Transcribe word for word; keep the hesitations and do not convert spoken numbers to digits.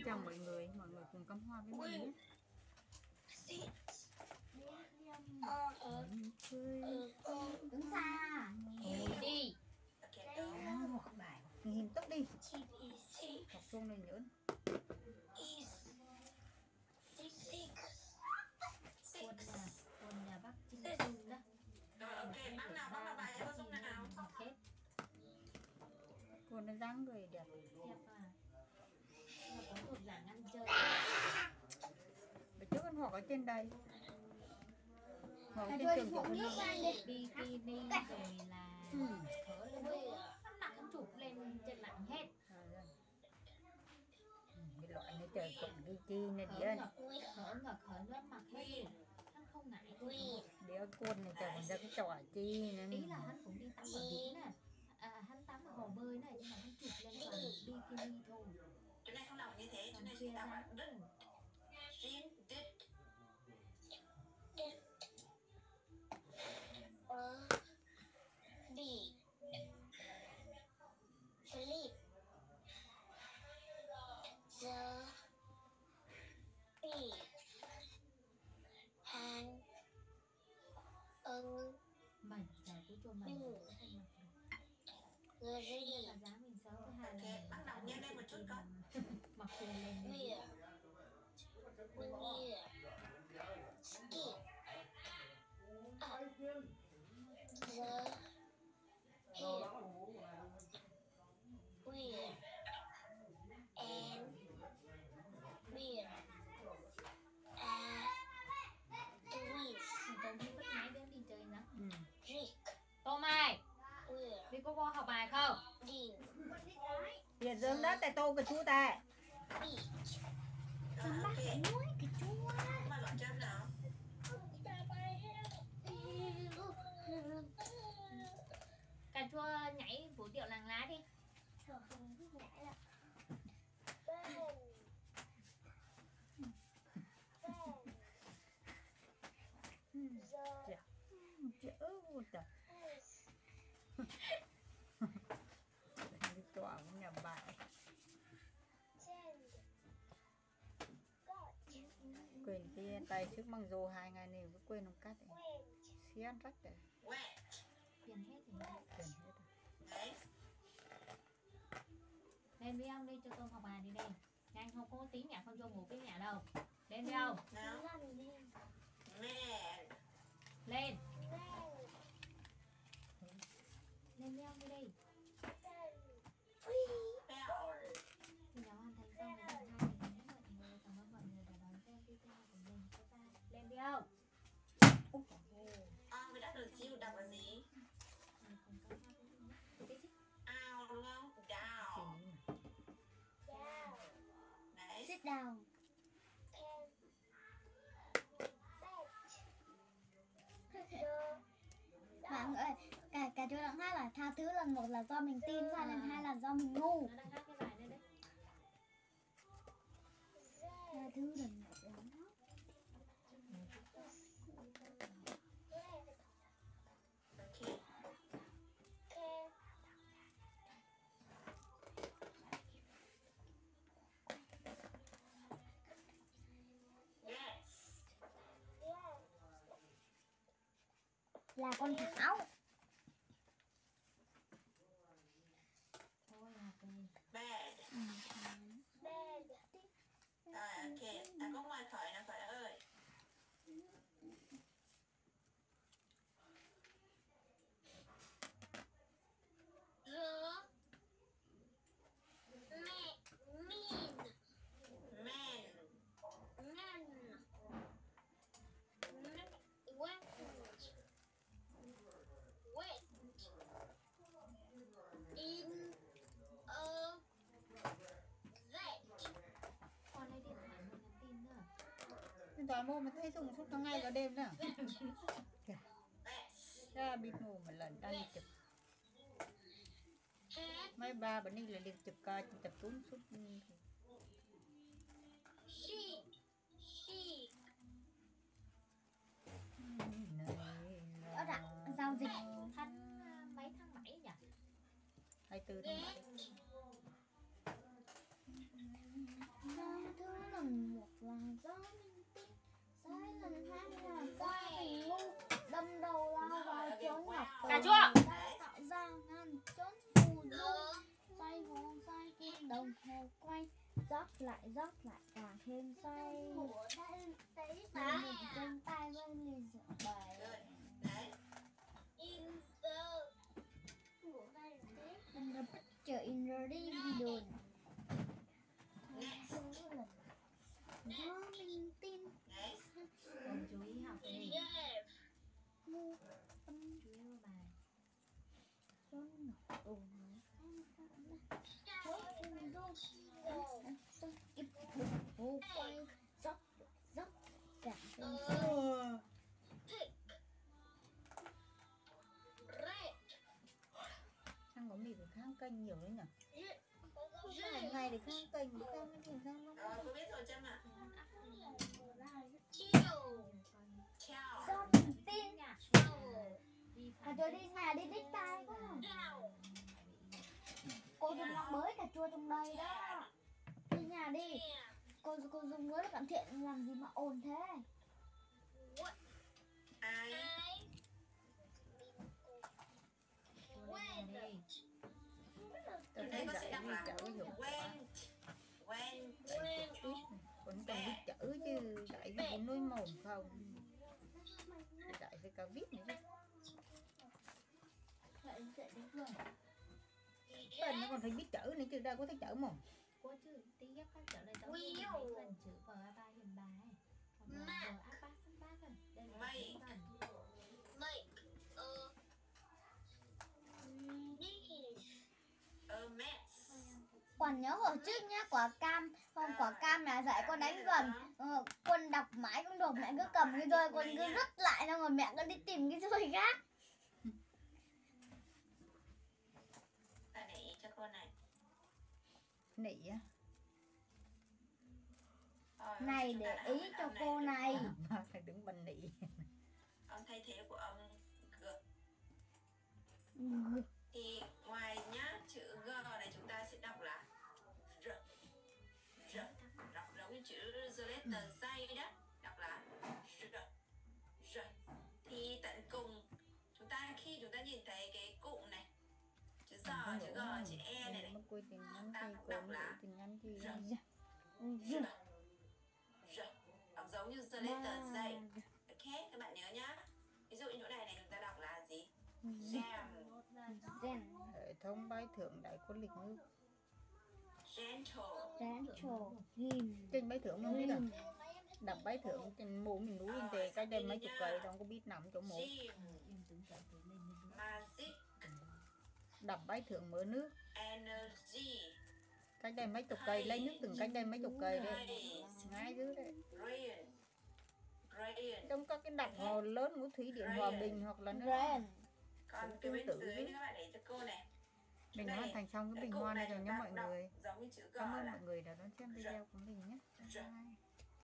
chào mọi người, mọi người cùng cắm hoa với mình nhé. Đứng xa đi. Học bài nhìn tóc đi. Học chung này nhớ. Quân nhà, quân nhà bác Trinh Trinh đó. Ok, bác nào bác nào bài cho xong nào. Hết. Cô nó dáng người đẹp. Đẹp à. Mà có một dạng ăn chơi. Ở trước con học ở trên đây. Học trên trường của con bikini rồi là ừ. thở lên nước, ăn mặc ăn chụp lên trên lạnh hết. Cái loại này trời còn cái chi này Thở đĩa ngực, thở ngực, thở nước mặc hết. Hắn không ngại. đĩa cuốn này trời còn ra cái trò chi nữa. Ý là hắn cũng đi tắm ở biển nè. À, hắn tắm ở hồ bơi này nhưng mà hắn chụp lên toàn bikini thôi. Chỗ này không làm như thế, chỗ Còn này kia chúng ta ra bạn đất. Jin did. Ờ Bị Flip The Bị Hàng Ưng mày trời của chùa mày Ừ. không mặc được. Gửi Là giá mình xấu thứ hai là Ok, bác nào nhanh lên một chút con. mặc quần lên Mìa Mìa Skip Up The Hip Weird And Weird And Louise Tôi đi bắt máy đến đi chơi nữa. Ừ. Rick Tô Mai, Weird đi có vô học bài không? Dean Tiền dương đất tại tô cái chú ta. Beach Rồi, ok. cái chúa Mà gọi cho em nào. Cà chua nhảy vũ điệu làng lá đi. Chỡ một trời. Đi tỏa của nhà bạn. Quên cái tay trước bằng rô hai ngày này cứ quên không cắt ấy. Xiên rách rồi. Wet. Tiền hết thì Quên hết rồi. Đấy. lên đi ông đi cho tôi học bài đi đây. Nhanh không có tí nhạc không cho ngủ cái nhà đâu. Lên đi ông. Nào. Man. Lên. Lên đi ông đi đi. Power. Thì nó hoàn thành xong cái phần hai thì nhớ mọi người cảm ơn mọi người đã đón xem video của mình. Bye bye. Lên đi ông. À, mới đã được chiêu đọc là gì? Ao đúng không? Down. Đấy. Sit down. Bạn ơi, cả cả chú đang hát là tha thứ lần một là do mình tin và lần hai là do mình ngu. Nó đang hát cái bài này đấy. Tha thứ lần một là Ok. Yes. là con thảo. Thôi là về. Bed. Rồi, ok. À, có ngoài khỏi nào khỏi ơi. Rớ mẹ min Man. ngăn wet wet in a vet. Con lấy điện thoại mình nhắn tin nữa. Điện thoại mua mà thấy dùng suốt cả ngày cả đêm nữa. Yes. Ra bịt mù một lần đang đi chụp. Mấy ba bữa nay là đi chụp coi tập tún suốt. Sheep sheep Ở đã giao dịch Tháng à, mấy tháng bảy nhỉ? hai mươi tư tháng bảy. vet do mình tin. Sai lần hai là qua mình ngu, đâm đầu lao vào chốn ngọc tù. Cà chua. Đã tạo ra ngàn chốn phù du. Xoay vòng xoay kim đồng hồ quay, rót lại rót lại càng thêm xoay. Mình trên tay với ly rượu bày. Đấy. And the picture in the living room. Do mình tin. Đấy. Con chú ý học đi. Ngu tâm Chú ý vào bài. chốn ngọc tù. Chốn phù du. Xoay kim đồng hồ quay, rót rót càng thêm xoay. Sang có mì phải khang kênh nhiều đấy nhỉ? Ngày ngày để khang kênh, để khang cái gì sang nó. Rồi, cô biết rồi Trâm ạ. Chào. Do mình tin. Vi Cà phạm chua đi nhà đi đích tay quá. Cô dùng nó mới cà chua trong đây đó. Đi nhà đi. Cô cô dùng mới cẩn thiện làm gì mà ồn thế? Ai? Cô lên nhà đi. Tôi Đây thấy có sẽ dạy đọc đi là chở cái dụng When. When. vẫn còn biết chữ chứ dạy cái cũng nuôi mồm không. Thì dạy phải cả viết nữa chứ. Vậy dậy đến rồi. Tên nó còn phải biết chữ nữa chứ đâu có thấy chữ mồm. Cô chứ tí ghép các trở lại giáo viên mấy phần chữ vờ a ba hiền bà ấy. Hoặc là vờ a ba sân bác rồi. Đây là Mày. phần. A mess. Còn nhớ hồi trước nhá, quả cam, không quả cam là dạy con đánh gần, ờ, con đọc mãi cũng được, mẹ cứ cầm cái rơi con cứ rứt lại xong rồi mẹ cứ đi tìm cái rơi khác. Bạn để ý cho cô này. Nị á. Rồi, Này chúng ta để đã ý học cho âm cô này. Mà phải đứng bần nị. Âm thay thế của âm G. Ừ. Thì ngoài nhá, chữ G này chúng ta sẽ đọc là R. R. Đọc giống như chữ the letter dây đó. Đọc là R. R. Thì tận cùng chúng ta khi chúng ta nhìn thấy cái cụm này, chữ giò, chữ G, chữ E này này, Mất quên tình nhắn ta thì cũng cô đọc mới là gửi tin nhắn thì R. ra. R. R. Đọc giống như the letter dây. Ok, các bạn nhớ nhá. Ví dụ như chỗ này này chúng ta đọc là gì? Jam. Gen, Hệ thống bái thượng đại quân lịch ngữ. Gentle. gentle, ghim, Trên bái thượng không biết à? ghim. Đọc bái thượng trên mũ mình núi lên tề cái đêm mấy chục cây không có biết nằm chỗ mũ. Gym. Em tưởng trở từ lên như thế. Magic. Đọc bái thượng mở nước Energy. cách đây mấy chục cây lấy nước từng cách đây mấy chục cây đấy Grace. ngay dưới đấy. Brilliant. Brilliant. Trong các cái đập hồ lớn của thủy điện Hòa Bình hoặc là nó Gen, Còn Cũng cái bên tương tự dưới chứ. thì các bạn để cho cô này. mình Đây, hoàn thành xong cái cái bình cụm hoa này này rồi chúng nhé ta mọi đọc người. giống như chữ G Cảm ơn là mọi người đã đón xem video của mình nhé. Dạ. Bye.